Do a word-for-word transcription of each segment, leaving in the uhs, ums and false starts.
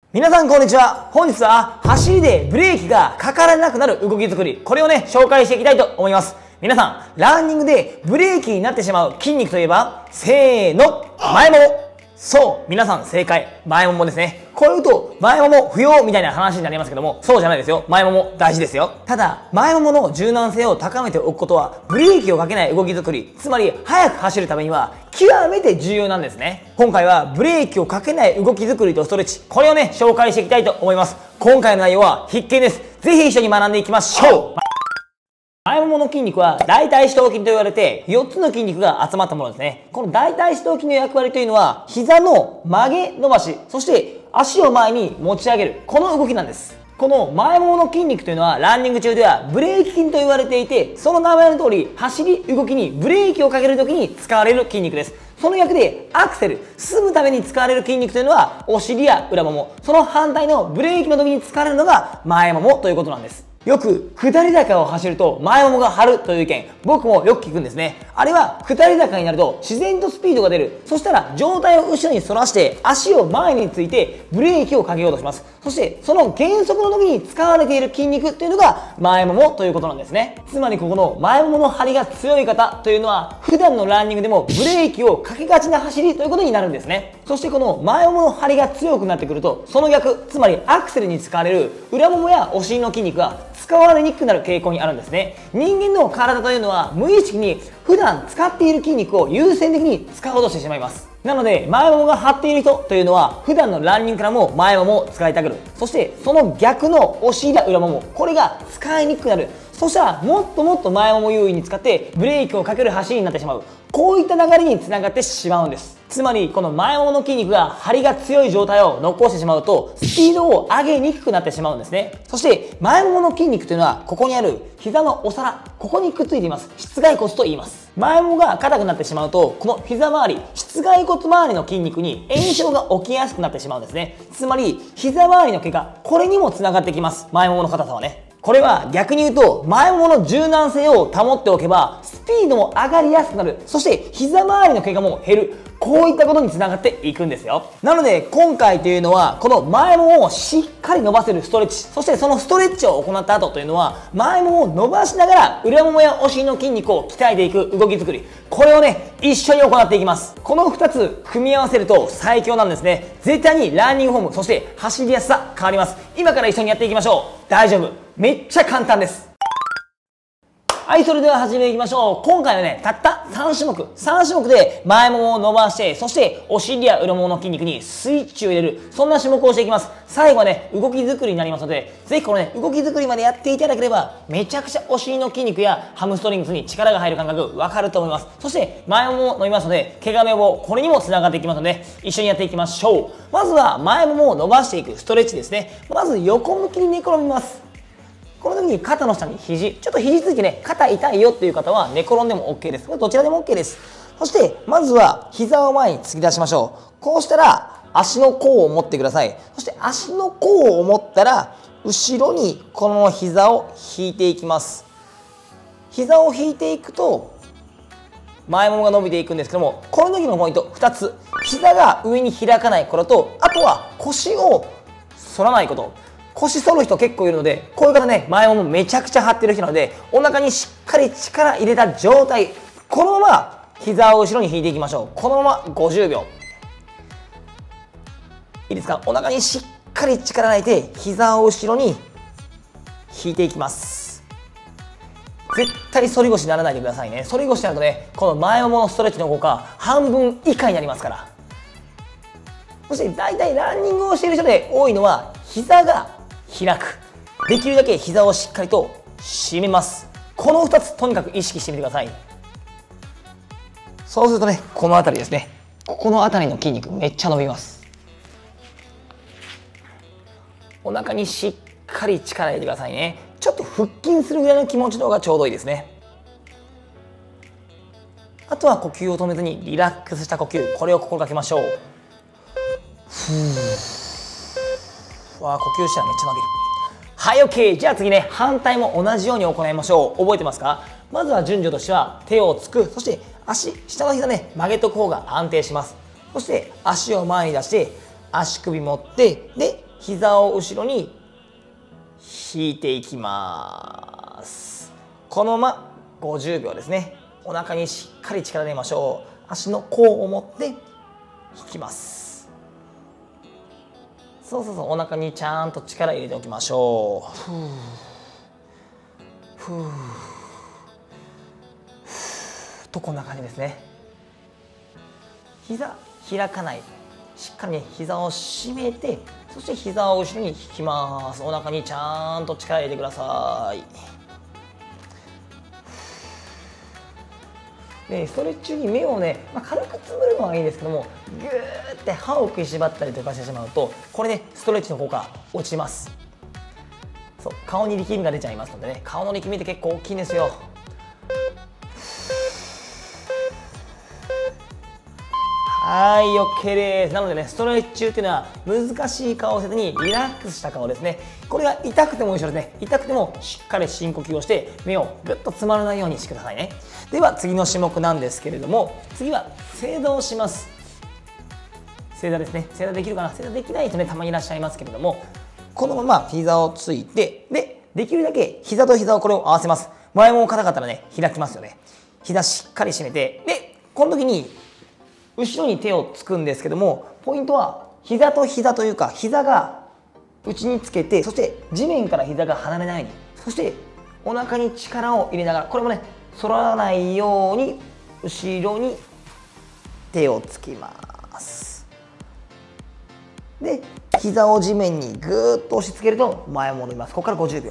皆さんこんにちは。本日は走りでブレーキがかからなくなる動き作り、これをね、紹介していきたいと思います。皆さん、ランニングでブレーキになってしまう筋肉といえば、せーの、前もも。そう、皆さん正解。前ももですね。こういうと、前もも不要みたいな話になりますけども、そうじゃないですよ。前もも大事ですよ。ただ、前ももの柔軟性を高めておくことは、ブレーキをかけない動き作り、つまり、速く走るためには、極めて重要なんですね。今回は、ブレーキをかけない動き作りとストレッチ、これをね、紹介していきたいと思います。今回の内容は必見です。ぜひ一緒に学んでいきましょう。前ももの筋肉は大腿四頭筋と言われてよっつの筋肉が集まったものですね。この大腿四頭筋の役割というのは膝の曲げ伸ばし、そして足を前に持ち上げる、この動きなんです。この前ももの筋肉というのはランニング中ではブレーキ筋と言われていて、その名前の通り走り動きにブレーキをかけるときに使われる筋肉です。その役でアクセル、進むために使われる筋肉というのはお尻や裏もも、その反対のブレーキの時に使われるのが前ももということなんです。よく下り坂を走ると前ももが張るという意見、僕もよく聞くんですね。あれは下り坂になると自然とスピードが出る。そしたら上体を後ろに反らして足を前についてブレーキをかけようとします。そしてその減速の時に使われている筋肉というのが前ももということなんですね。つまりここの前ももの張りが強い方というのは普段のランニングでもブレーキをかけがちな走りということになるんですね。そしてこの前ももの張りが強くなってくると、その逆、つまりアクセルに使われる裏ももやお尻の筋肉が使われにくくなる傾向にあるんですね。人間の体というのは無意識に普段使っている筋肉を優先的に使おうとしてしまいます。なので前ももが張っている人というのは普段のランニングからも前ももを使いたがる。そしてその逆のお尻や裏もも、これが使いにくくなる。そしたらもっともっと前もも優位に使ってブレーキをかける走りになってしまう。こういった流れにつながってしまうんです。つまりこの前ももの筋肉が張りが強い状態を残してしまうとスピードを上げにくくなってしまうんですね。そして前ももの筋肉というのはここにある膝のお皿、ここにくっついています。膝蓋骨と言います。前ももが硬くなってしまうとこの膝周り、膝蓋骨周りの筋肉に炎症が起きやすくなってしまうんですね。つまり膝周りの怪我、これにもつながってきます。前ももの硬さはね。これは逆に言うと前ももの柔軟性を保っておけばスピードも上がりやすくなる。そして膝周りの怪我も減る。こういったことにつながっていくんですよ。なので今回というのはこの前ももをしっかり伸ばせるストレッチ、そしてそのストレッチを行った後というのは前ももを伸ばしながら裏ももやお尻の筋肉を鍛えていく動き作り、これをね一緒に行っていきます。このふたつ組み合わせると最強なんですね。絶対にランニングフォーム、そして走りやすさ変わります。今から一緒にやっていきましょう。大丈夫、めっちゃ簡単です。はい、それでは始めていきましょう。今回はね、たったさんしゅもく。さんしゅもくで前ももを伸ばして、そしてお尻や裏ももの筋肉にスイッチを入れる。そんな種目をしていきます。最後はね、動き作りになりますので、ぜひこのね、動き作りまでやっていただければ、めちゃくちゃお尻の筋肉やハムストリングスに力が入る感覚わかると思います。そして前ももを伸びますので、怪我の予防、これにもつながっていきますので、一緒にやっていきましょう。まずは前ももを伸ばしていくストレッチですね。まず横向きに寝転びます。この時に肩の下に肘、ちょっと肘ついてね、肩痛いよっていう方は寝転んでも OK です。これどちらでも OK です。そして、まずは膝を前に突き出しましょう。こうしたら、足の甲を持ってください。そして足の甲を持ったら、後ろにこのまま膝を引いていきます。膝を引いていくと、前ももが伸びていくんですけども、この時のポイントふたつ。膝が上に開かないことと、あとは腰を反らないこと。腰反る人結構いるので、こういう方ね、前ももめちゃくちゃ張ってる人なので、お腹にしっかり力入れた状態、このまま膝を後ろに引いていきましょう。このままごじゅうびょう。いいですか？お腹にしっかり力入れて、膝を後ろに引いていきます。絶対反り腰にならないでくださいね。反り腰になるとね、この前もものストレッチの効果、半分以下になりますから。そして大体ランニングをしている人で多いのは、膝が開く。できるだけ膝をしっかりと締めます。このふたつとにかく意識してみてください。そうするとね、この辺りですね、ここの辺りの筋肉めっちゃ伸びます。お腹にしっかり力入れてくださいね。ちょっと腹筋するぐらいの気持ちの方がちょうどいいですね。あとは呼吸を止めずにリラックスした呼吸、これを心がけましょう。ふー。わあ、呼吸したらめっちゃ伸びる。はい、OK。じゃあ次ね、反対も同じように行いましょう。覚えてますか？まずは順序としては手をつく、そして足、下の膝ね、曲げとく方が安定します。そして足を前に出して足首持って、で膝を後ろに引いていきます。このままごじゅうびょうですね。お腹にしっかり力入れましょう。足の甲を持って引きます。そうそうそう、お腹にちゃんと力入れておきましょう。ふうふうふうと、こんな感じですね。膝開かない、しっかりね膝を締めて、そして膝を後ろに引きます。お腹にちゃんと力入れてください。でストレッチ中に目をね、まあ、軽くつぶるのはいいんですけども、ギューって歯を食いしばったりとかしてしまうと、これねストレッチの効果落ちます。そう、顔に力みが出ちゃいますのでね、顔の力みって結構大きいんですよ。はい、OK です。なのでね、ストレッチ中っていうのは難しい顔をせずにリラックスした顔ですね。これが痛くても一緒ですね。痛くてもしっかり深呼吸をして目をぐっとつまらないようにしてくださいね。では次の種目なんですけれども、次は正座をします。正座ですね。正座できるかな。正座できない人ね、たまにいらっしゃいますけれども、このまま膝をついて、でできるだけ膝と膝をこれを合わせます。前もも硬かったらね開きますよね。膝しっかり締めて、でこの時に後ろに手をつくんですけども、ポイントは膝と膝というか、膝が内につけて、そして地面から膝が離れないように、そしてお腹に力を入れながら、これもね反らないように後ろに手をつきます。で膝を地面にぐーっと押し付けると前も伸びます。ここからごじゅうびょう。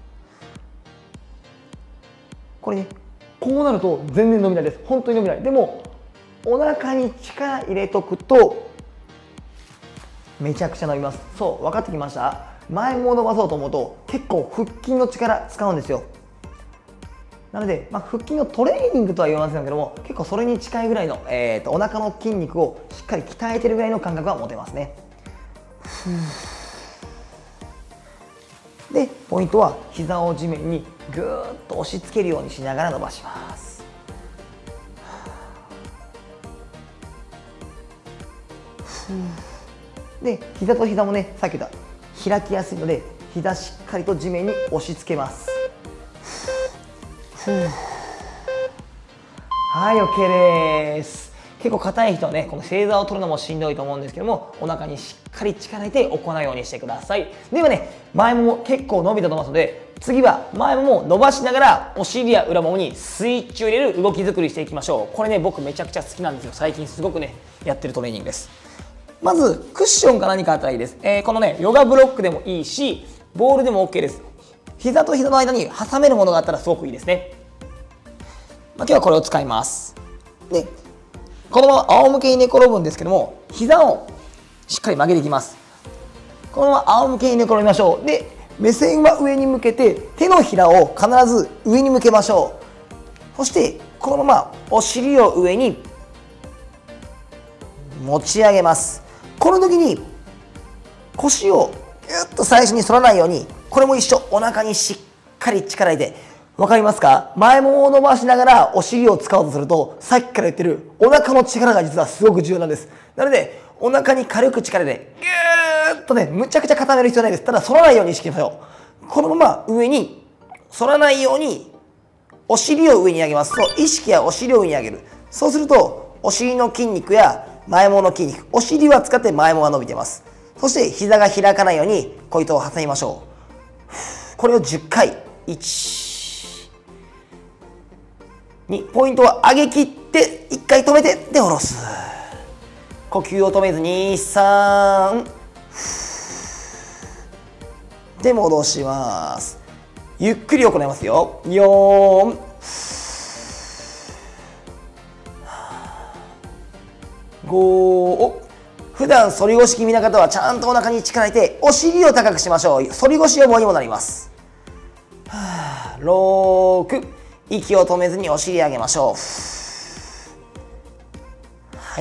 これね、こうなると全然伸びないです。本当に伸びない。でもお腹に力入れとくとめちゃくちゃ伸びます。そう、分かってきました。前も伸ばそうと思うと結構腹筋の力使うんですよ。なので、まあ、腹筋のトレーニングとは言わませんけども、結構それに近いぐらいの、えー、とお腹の筋肉をしっかり鍛えてるぐらいの感覚は持てますね。でポイントは膝を地面にぐーっと押し付けるようにしながら伸ばします。で膝と膝もね、さっき言った開きやすいので膝しっかりと地面に押し付けます。はい、 OK です。結構硬い人はね、この正座を取るのもしんどいと思うんですけども、お腹にしっかり力入れて行うようにしてください。ではね、前もも結構伸びたと思いますので、次は前もも伸ばしながらお尻や裏ももにスイッチを入れる動き作りしていきましょう。これね、僕めちゃくちゃ好きなんですよ。最近すごくねやってるトレーニングです。まずクッションか何かあったらいいです。えー、このねヨガブロックでもいいし、ボールでも OK です。膝と膝の間に挟めるものがあったらすごくいいですね。まあ、今日はこれを使います。でこのまま仰向けに寝転ぶんですけども、膝をしっかり曲げていきます。このまま仰向けに寝転びましょう。で目線は上に向けて、手のひらを必ず上に向けましょう。そしてこのままお尻を上に持ち上げます。この時に腰をギュッと最初に反らないように、これも一緒、お腹にしっかり力入れて、分かりますか？前ももを伸ばしながらお尻を使おうとすると、さっきから言ってるお腹の力が実はすごく重要なんです。なのでお腹に軽く力でギューッとね、むちゃくちゃ固める必要ないです。ただ反らないように意識しましょう。このまま上に反らないようにお尻を上に上げます。そう、意識はお尻を上に上げる。そうするとお尻の筋肉や前ももの筋肉、お尻は使って前ももが伸びてます。そして膝が開かないように小糸を挟みましょう。これをじゅっかい。いち、に、ポイントは上げ切っていっかい止めて、で下ろす。呼吸を止めずにさんで戻します。ゆっくり行いますよ。よん、ご、普段反り腰気味な方はちゃんとお腹に力入れてお尻を高くしましょう。反り腰予防にもなります。ろく、息を止めずにお尻上げましょう。はい。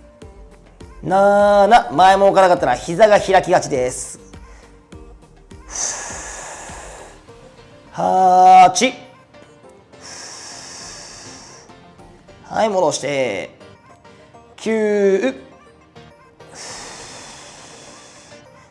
なな、前ももからかったら膝が開きがちです。はち、はい、戻してきゅう、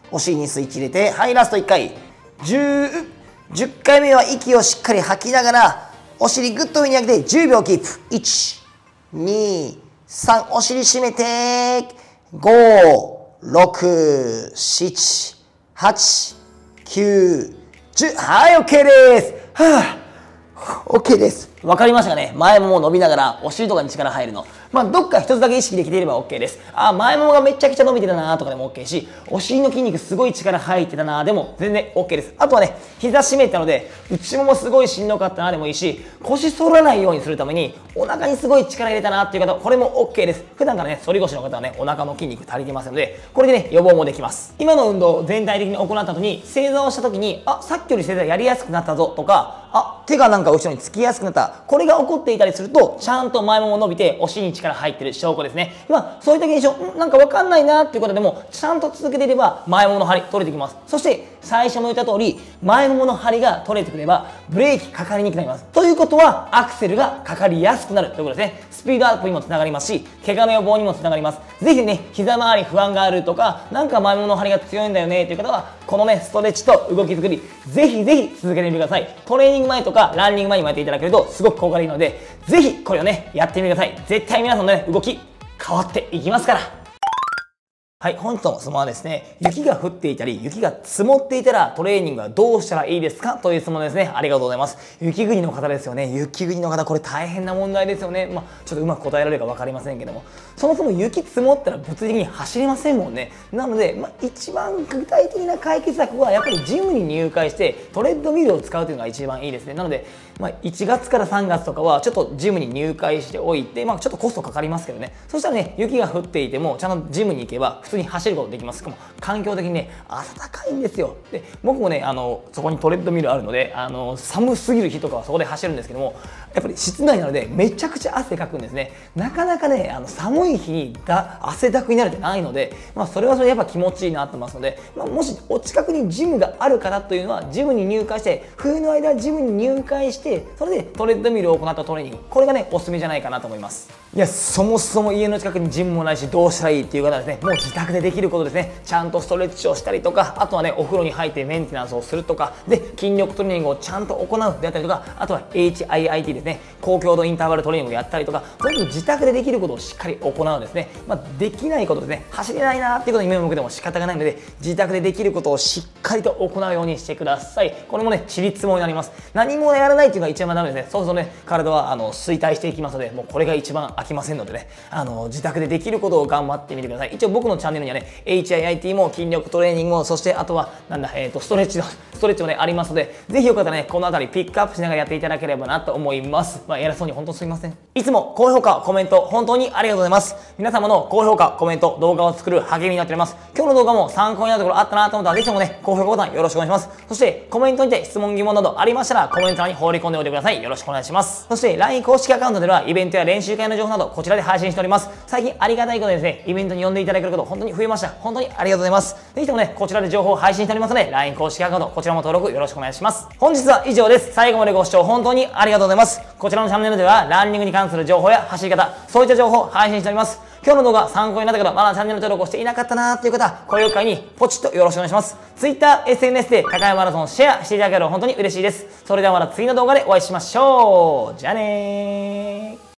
お尻にスイッチ入れて、はい、ラストいっかい。じゅう、じゅっかいめは息をしっかり吐きながら、お尻ぐっと上に上げてじゅうびょうキープ。いち、に、さん、お尻締めて、ご、ろく、しち、はち、きゅう、じゅう、はい、OK です。はぁ、OK です。わかりましたかね。前もも伸びながら、お尻とかに力入るの。まあ、どっか一つだけ意識できていれば OK です。あ、前ももがめちゃくちゃ伸びてたなとかでも OK し、お尻の筋肉すごい力入ってたなでも全然 OK です。あとはね、膝締めたので、内ももすごいしんどかったなでもいいし、腰反らないようにするために、お腹にすごい力入れたなっていう方、これも OK です。普段からね、反り腰の方はね、お腹の筋肉足りてますので、これでね、予防もできます。今の運動を全体的に行った後に、正座をした時に、あ、さっきより正座やりやすくなったぞとか、あ、手がなんか後ろにつきやすくなった。これが起こっていたりすると、ちゃんと前もも伸びて、お尻に力入ってる証拠ですね。まあ、そういった現象、なんかわかんないなっていう方でも、ちゃんと続けていれば、前ももの張り取れてきます。そして、最初も言った通り、前ももの張りが取れてくれば、ブレーキかかりにくくなります。ということは、アクセルがかかりやすくなるということですね。スピードアップにもつながりますし、怪我の予防にもつながります。ぜひね、膝周り不安があるとか、なんか前ももの張りが強いんだよねという方は、このね、ストレッチと動き作り、ぜひぜひ続けてみてください。トレーニング前とか、ランニング前にもやっていただけると、すごく効果的なので、ぜひこれをね、やってみてください。絶対皆さんのね、動き、変わっていきますから。はい、本日の質問はですね、雪が降っていたり、雪が積もっていたらトレーニングはどうしたらいいですかという質問ですね。ありがとうございます。雪国の方ですよね。雪国の方、これ大変な問題ですよね。まあ、ちょっとうまく答えられるか分かりませんけども、そもそも雪積もったら物理的に走れませんもんね。なので、まあ、一番具体的な解決策は、やっぱりジムに入会してトレッドミルを使うというのが一番いいですね。なので、まあ、いちがつからさんがつとかは、ちょっとジムに入会しておいて、まあ、ちょっとコストかかりますけどね。そしたらね、雪が降っていても、ちゃんとジムに行けば、普通に走ることできます。しかも環境的にね、暖かいんですよ。で、僕もね、あのそこにトレッドミルあるので、あの寒すぎる日とかはそこで走るんですけども、やっぱり室内なのでめちゃくちゃ汗かくんですね。なかなかね、あの寒い日にだ汗だくになれてないので、まあ、それはそれでやっぱ気持ちいいなと思いますので、まあ、もしお近くにジムがある方というのは、ジムに入会して、冬の間ジムに入会して、それでトレッドミルを行ったトレーニング、これがね、おすすめじゃないかなと思います。いや、そもそも家の近くにジムもないし、どうしたらいいっていう方はですね、もう自宅でできることですね。ちゃんとストレッチをしたりとか、あとはね、お風呂に入ってメンテナンスをするとか、で、筋力トレーニングをちゃんと行うであったりとか、あとは エイチアイアイティー ですね、高強度インターバルトレーニングをやったりとか、そういう自宅でできることをしっかり行うですね。まあ、できないことですね、走れないなーっていうことに目を向けても仕方がないので、自宅でできることをしっかりと行うようにしてください。これもね、ちりつもになります。何もやらないっていうのが一番ダメですね。そうするとね、体はあの衰退していきますので、もうこれが一番飽きませんのでね、あの自宅でできることを頑張ってみてください。一応僕のチャンネルにはね、エイチアイアイティー も筋力トレーニングも、そしてあとはなんだ、えーと、ストレッチのストレッチもねありますので、ぜひよかったらね、この辺りピックアップしながらやっていただければなと思います。まあ、偉そうに本当すみません。いつも高評価、コメント本当にありがとうございます。皆様の高評価、コメント、動画を作る励みになっております。今日の動画も参考になるところあったなと思ったら、ぜひともね、高評価ボタンよろしくお願いします。そしてコメントにて質問疑問などありましたら、コメント欄に放り込んでおいてください。よろしくお願いします。そして ライン 公式アカウントではイベントや練習会の情報などこちらで配信しております。最近ありがたいことでですね、イベントに呼んでいただけること本当に増えました。本当にありがとうございます。ぜひともね、こちらで情報を配信しておりますので、ライン 公式アカウントこちらも登録よろしくお願いします。本日は以上です。最後までご視聴本当にありがとうございます。こちらのチャンネルではランニングに関する情報や走り方、そういった情報を配信しております。今日の動画参考になった方、まだチャンネル登録をしていなかったなーっていう方、これを機会にポチッとよろしくお願いします。Twitter、エスエヌエス で高山マラソンシェアしていただけると本当に嬉しいです。それではまた次の動画でお会いしましょう。じゃあねー。